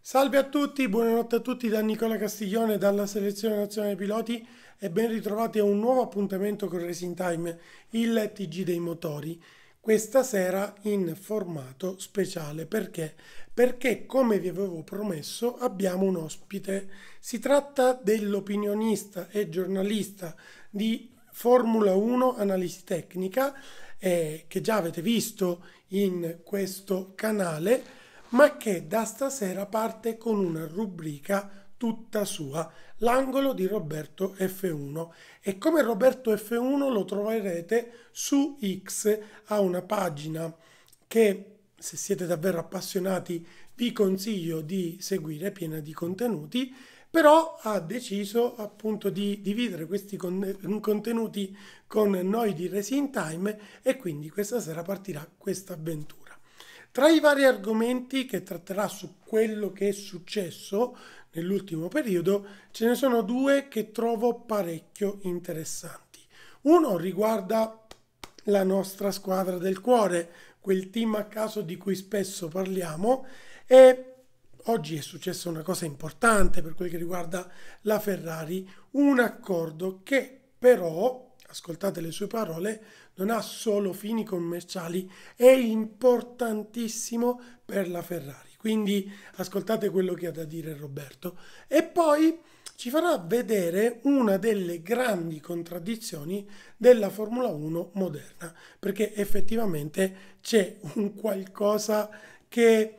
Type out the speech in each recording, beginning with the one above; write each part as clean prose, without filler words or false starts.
Salve a tutti, buonanotte a tutti da Nicola Castiglione dalla Selezione Nazionale Piloti e ben ritrovati a un nuovo appuntamento con Racing Time, il TG dei motori. Questa sera in formato speciale perché? Perché come vi avevo promesso abbiamo un ospite. Si tratta dell'opinionista e giornalista di Formula 1 Analisi Tecnica che già avete visto in questo canale ma che da stasera parte con una rubrica tutta sua, l'angolo di Roberto F1. E come Roberto F1 lo troverete su X, ha una pagina che, se siete davvero appassionati, vi consiglio di seguire, piena di contenuti, però ha deciso appunto di dividere questi contenuti con noi di Racing Time e quindi questa sera partirà questa avventura. Tra i vari argomenti che tratterà su quello che è successo nell'ultimo periodo, ce ne sono due che trovo parecchio interessanti. Uno riguarda la nostra squadra del cuore, quel team a caso di cui spesso parliamo, e oggi è successa una cosa importante per quel che riguarda la Ferrari, un accordo che però, ascoltate le sue parole, non ha solo fini commerciali, è importantissimo per la Ferrari. Quindi ascoltate quello che ha da dire Roberto. E poi ci farà vedere una delle grandi contraddizioni della Formula 1 moderna, perché effettivamente c'è un qualcosa che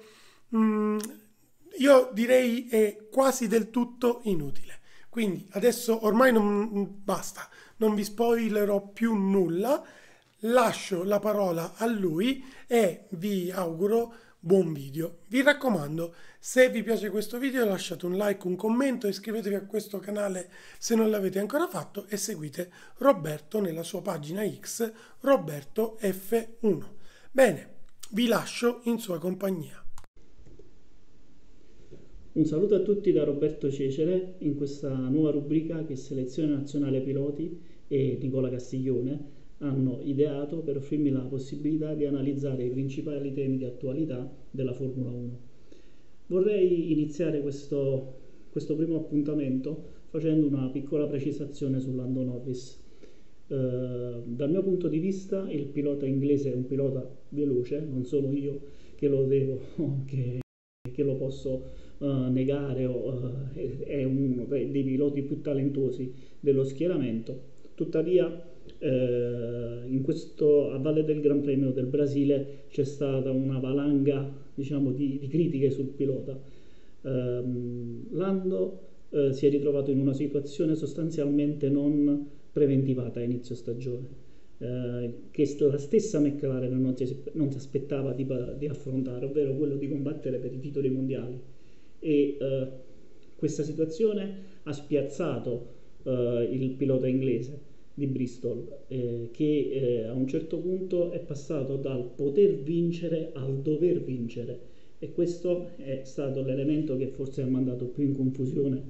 io direi è quasi del tutto inutile. Quindi adesso ormai non basta, non vi spoilerò più nulla, lascio la parola a lui e vi auguro buon video. Vi raccomando, se vi piace questo video lasciate un like, un commento, iscrivetevi a questo canale se non l'avete ancora fatto e seguite Roberto nella sua pagina X, Roberto F1. Bene, vi lascio in sua compagnia. Un saluto a tutti da Roberto Cecere in questa nuova rubrica che Selezione Nazionale Piloti e Nicola Castiglione hanno ideato per offrirmi la possibilità di analizzare i principali temi di attualità della Formula 1. Vorrei iniziare questo primo appuntamento facendo una piccola precisazione su Lando Norris. Dal mio punto di vista il pilota inglese è un pilota veloce, non sono io che lo devo, che lo posso negare, è uno dei piloti più talentuosi dello schieramento. Tuttavia a valle del Gran Premio del Brasile c'è stata una valanga, diciamo, di critiche sul pilota. Lando si è ritrovato in una situazione sostanzialmente non preventivata a inizio stagione, che la stessa McLaren non si aspettava di affrontare, ovvero quello di combattere per i titoli mondiali. E questa situazione ha spiazzato il pilota inglese di Bristol, che a un certo punto è passato dal poter vincere al dover vincere, e questo è stato l'elemento che forse ha mandato più in confusione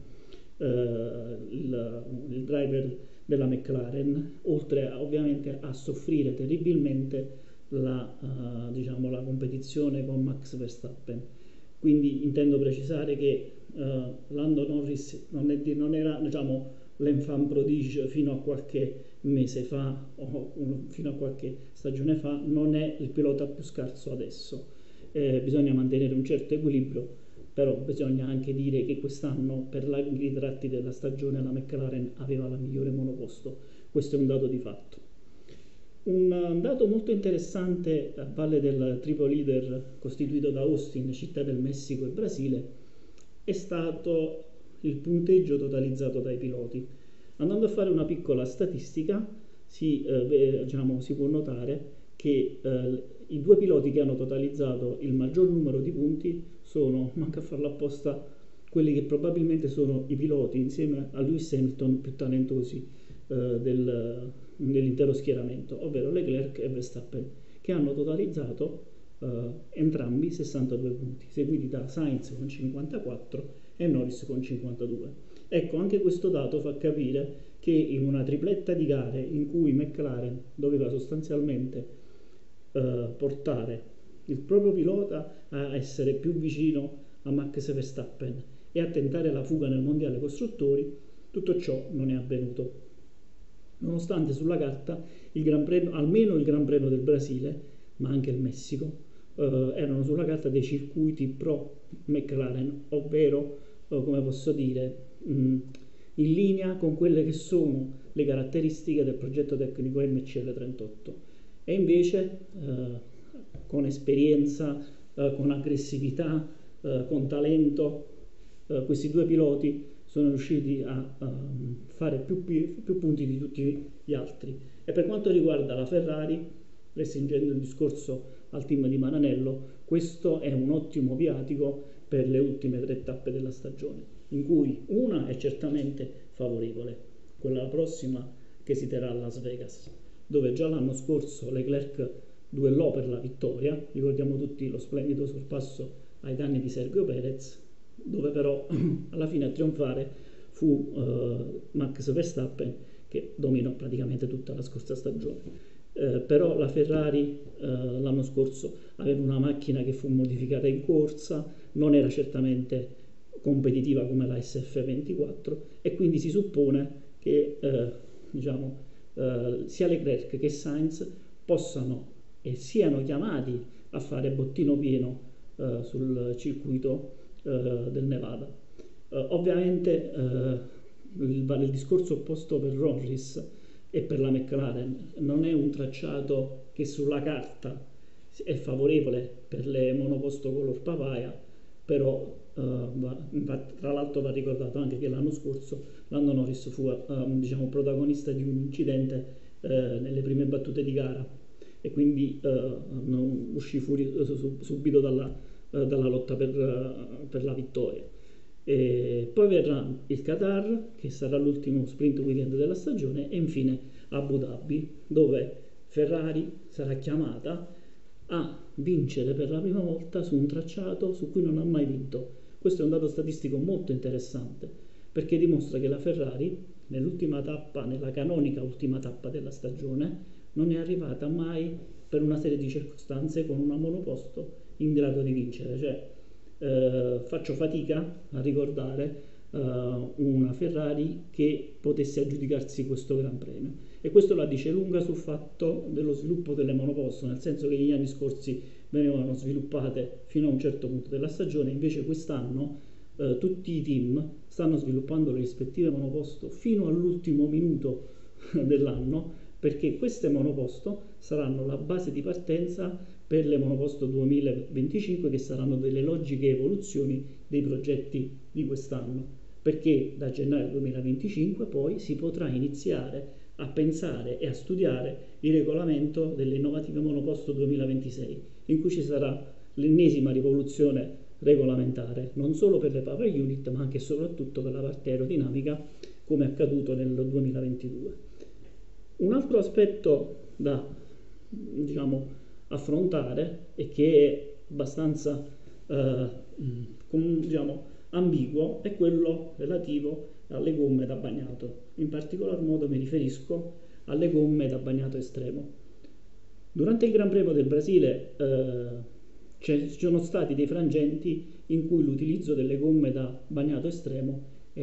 il driver della McLaren, oltre ovviamente a soffrire terribilmente diciamo, la competizione con Max Verstappen. Quindi intendo precisare che Lando Norris non era, diciamo, l'enfant prodige fino a qualche mese fa o fino a qualche stagione fa, non è il pilota più scarso adesso. Bisogna mantenere un certo equilibrio, però bisogna anche dire che quest'anno per larghi tratti della stagione la McLaren aveva la migliore monoposto. Questo è un dato di fatto. Un dato molto interessante a valle del triplo leader costituito da Austin, Città del Messico e Brasile è stato il punteggio totalizzato dai piloti. Andando a fare una piccola statistica diciamo, si può notare che i due piloti che hanno totalizzato il maggior numero di punti sono, manca a farlo apposta, quelli che probabilmente sono i piloti insieme a Lewis Hamilton più talentosi dell'intero schieramento, ovvero Leclerc e Verstappen, che hanno totalizzato entrambi 62 punti, seguiti da Sainz con 54 e Norris con 52. Ecco, anche questo dato fa capire che in una tripletta di gare in cui McLaren doveva sostanzialmente portare il proprio pilota a essere più vicino a Max Verstappen e a tentare la fuga nel mondiale costruttori, tutto ciò non è avvenuto. Nonostante sulla carta almeno il Gran Premio del Brasile, ma anche il Messico, erano sulla carta dei circuiti pro McLaren, ovvero, come posso dire, in linea con quelle che sono le caratteristiche del progetto tecnico MCL38. E invece, con esperienza, con aggressività, con talento, questi due piloti sono riusciti a fare più punti di tutti gli altri. E per quanto riguarda la Ferrari, restringendo il discorso al team di Maranello, questo è un ottimo viatico per le ultime 3 tappe della stagione, in cui una è certamente favorevole, quella prossima che si terrà a Las Vegas, dove già l'anno scorso Leclerc duellò per la vittoria, ricordiamo tutti lo splendido sorpasso ai danni di Sergio Perez, dove però alla fine a trionfare fu Max Verstappen, che dominò praticamente tutta la scorsa stagione. Però la Ferrari l'anno scorso aveva una macchina che fu modificata in corsa, non era certamente competitiva come la SF24 e quindi si suppone che sia Leclerc che Sainz possano e siano chiamati a fare bottino pieno sul circuito del Nevada. Ovviamente il discorso opposto per Norris e per la McLaren: non è un tracciato che sulla carta è favorevole per le monoposto color papaya, però tra l'altro va ricordato anche che l'anno scorso Lando Norris fu protagonista di un incidente nelle prime battute di gara e quindi non uscì fuori subito dalla lotta per la vittoria. E poi verrà il Qatar, che sarà l'ultimo sprint weekend della stagione, e infine Abu Dhabi, dove Ferrari sarà chiamata a vincere per la prima volta su un tracciato su cui non ha mai vinto. Questo è un dato statistico molto interessante, perché dimostra che la Ferrari nell'ultima tappa, nella canonica ultima tappa della stagione, non è arrivata mai per una serie di circostanze con una monoposto in grado di vincere. Cioè, faccio fatica a ricordare una Ferrari che potesse aggiudicarsi questo Gran Premio, e questo la dice lunga sul fatto dello sviluppo delle monoposto, nel senso che negli anni scorsi venivano sviluppate fino a un certo punto della stagione, invece quest'anno tutti i team stanno sviluppando le rispettive monoposto fino all'ultimo minuto dell'anno, perché queste monoposto saranno la base di partenza per le monoposto 2025, che saranno delle logiche evoluzioni dei progetti di quest'anno, perché da gennaio 2025 poi si potrà iniziare a pensare e a studiare il regolamento delle innovative monoposto 2026, in cui ci sarà l'ennesima rivoluzione regolamentare, non solo per le power unit ma anche e soprattutto per la parte aerodinamica, come è accaduto nel 2022. Un altro aspetto da affrontare e che è abbastanza ambiguo è quello relativo alle gomme da bagnato. In particolar modo mi riferisco alle gomme da bagnato estremo. Durante il Gran Premio del Brasile ci sono stati dei frangenti in cui l'utilizzo delle gomme da bagnato estremo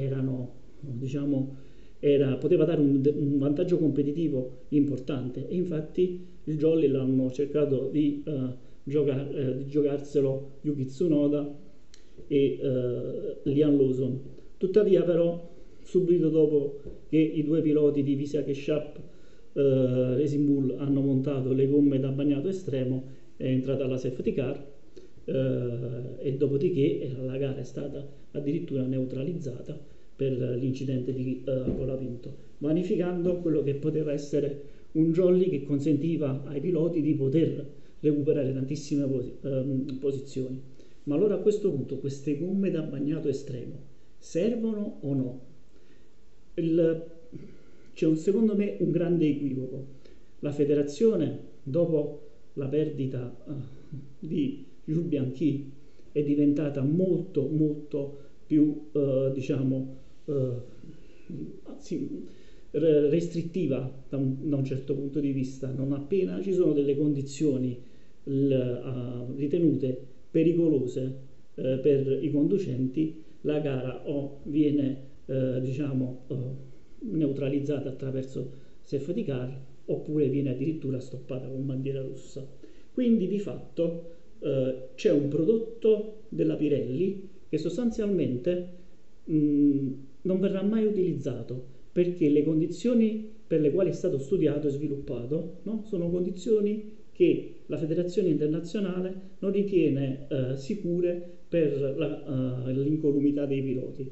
poteva dare un vantaggio competitivo importante, e infatti il Jolly l'hanno cercato di giocarselo Yuki Tsunoda e Liam Lawson. Tuttavia però, subito dopo che i due piloti di Visakh e Sharp Racing Bull hanno montato le gomme da bagnato estremo, è entrata la safety car e dopodiché la gara è stata addirittura neutralizzata per l'incidente di chi l'ha vinto, vanificando quello che poteva essere un jolly che consentiva ai piloti di poter recuperare tantissime posizioni. Ma allora a questo punto queste gomme da bagnato estremo servono o no? C'è secondo me un grande equivoco. La federazione, dopo la perdita di Jules Bianchi, è diventata molto più restrittiva da un certo punto di vista. Non appena ci sono delle condizioni ritenute pericolose, per i conducenti la gara o viene neutralizzata attraverso safety car oppure viene addirittura stoppata con bandiera rossa. Quindi di fatto c'è un prodotto della Pirelli che sostanzialmente non verrà mai utilizzato perché le condizioni per le quali è stato studiato e sviluppato, no? Sono condizioni che la Federazione Internazionale non ritiene sicure per l'incolumità dei piloti.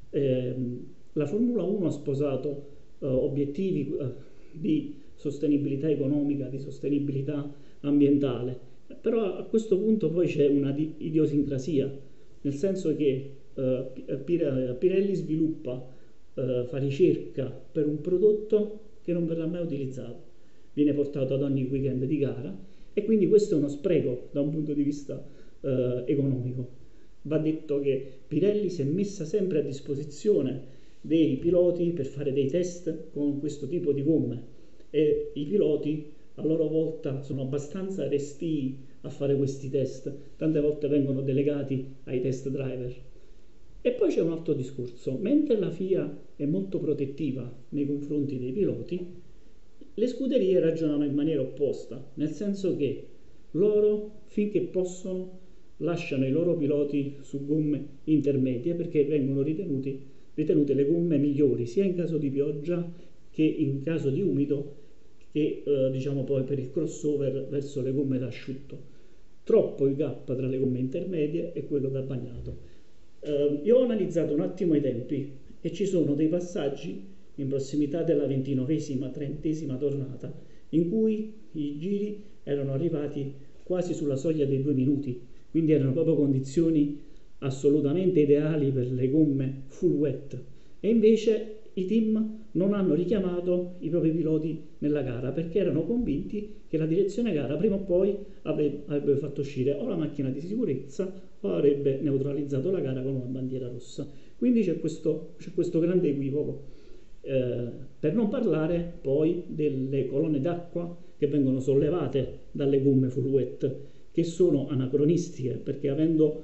La Formula 1 ha sposato obiettivi di sostenibilità economica, di sostenibilità ambientale, però a questo punto poi c'è una idiosincrasia, nel senso che Pirelli sviluppa, fa ricerca per un prodotto che non verrà mai utilizzato, viene portato ad ogni weekend di gara e quindi questo è uno spreco da un punto di vista economico. Va detto che Pirelli si è messa sempre a disposizione dei piloti per fare dei test con questo tipo di gomme e i piloti a loro volta sono abbastanza restii a fare questi test, tante volte vengono delegati ai test driver. E poi c'è un altro discorso: mentre la FIA è molto protettiva nei confronti dei piloti, le scuderie ragionano in maniera opposta, nel senso che loro, finché possono, lasciano i loro piloti su gomme intermedie perché vengono ritenute le gomme migliori sia in caso di pioggia che in caso di umido, che poi per il crossover verso le gomme da asciutto. Troppo il gap tra le gomme intermedie e quello da bagnato. Io ho analizzato un attimo i tempi e ci sono dei passaggi in prossimità della 29esima, 30esima tornata in cui i giri erano arrivati quasi sulla soglia dei 2 minuti, quindi erano proprio condizioni assolutamente ideali per le gomme full wet, e invece i team non hanno richiamato i propri piloti nella gara perché erano convinti che la direzione gara prima o poi avrebbe fatto uscire o la macchina di sicurezza o avrebbe neutralizzato la gara con una bandiera rossa. Quindi c'è questo grande equivoco. Per non parlare poi delle colonne d'acqua che vengono sollevate dalle gomme full wet, che sono anacronistiche perché avendo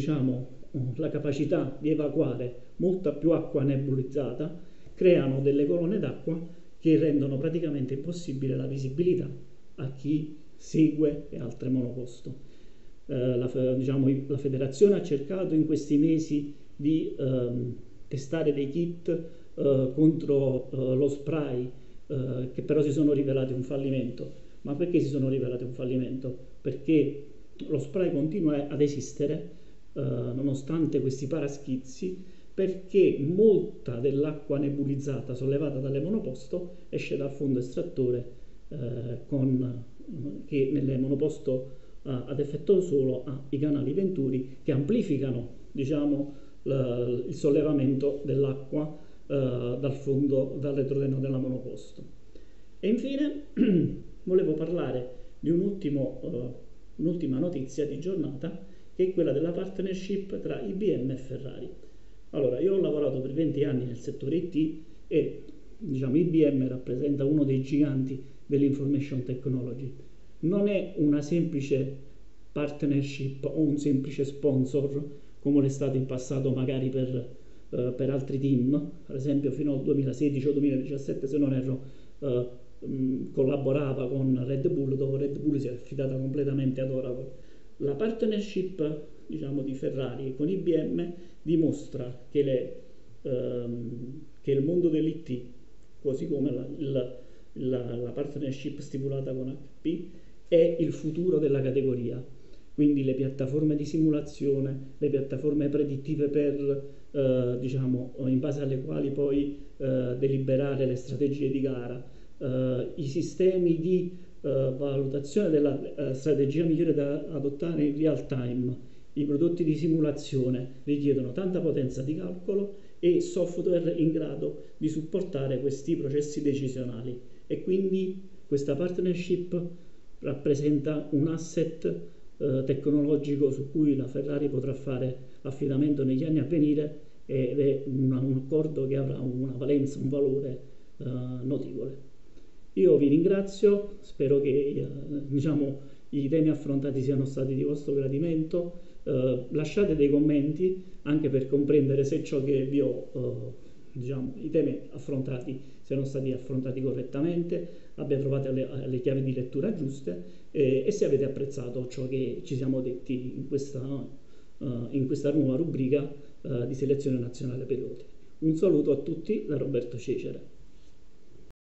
la capacità di evacuare molta più acqua nebulizzata, creano delle colonne d'acqua che rendono praticamente impossibile la visibilità a chi segue le altre monoposto. La federazione ha cercato in questi mesi di testare dei kit contro lo spray, che però si sono rivelati un fallimento. Ma perché si sono rivelati un fallimento? Perché lo spray continua ad esistere nonostante questi paraschizzi, perché molta dell'acqua nebulizzata sollevata dalle monoposto esce dal fondo estrattore che nelle monoposto ad effetto solo ha i canali venturi che amplificano il sollevamento dell'acqua dal fondo, dal retrotenno della monoposto. E infine volevo parlare di un'ultima notizia di giornata, che è quella della partnership tra IBM e Ferrari. Allora, io ho lavorato per 20 anni nel settore IT e IBM rappresenta uno dei giganti dell'information technology. Non è una semplice partnership o un semplice sponsor come è stato in passato magari per altri team, ad esempio fino al 2016 o 2017 se non erro collaborava con Red Bull, dopo Red Bull si è affidata completamente ad Oracle. La partnership di Ferrari con IBM dimostra che il mondo dell'IT, così come la partnership stipulata con HP, è il futuro della categoria. Quindi le piattaforme di simulazione, le piattaforme predittive in base alle quali poi deliberare le strategie di gara, i sistemi di valutazione della strategia migliore da adottare in real time. I prodotti di simulazione richiedono tanta potenza di calcolo e software in grado di supportare questi processi decisionali, e quindi questa partnership rappresenta un asset tecnologico su cui la Ferrari potrà fare affidamento negli anni a venire, ed è un accordo che avrà una valenza, un valore notevole. Io vi ringrazio, spero che i temi affrontati siano stati di vostro gradimento. Lasciate dei commenti anche per comprendere se ciò che vi ho, diciamo, i temi affrontati siano stati affrontati correttamente, abbia trovato le chiavi di lettura giuste e se avete apprezzato ciò che ci siamo detti in questa nuova rubrica di selezione nazionale piloti. Un saluto a tutti da Roberto Cecere.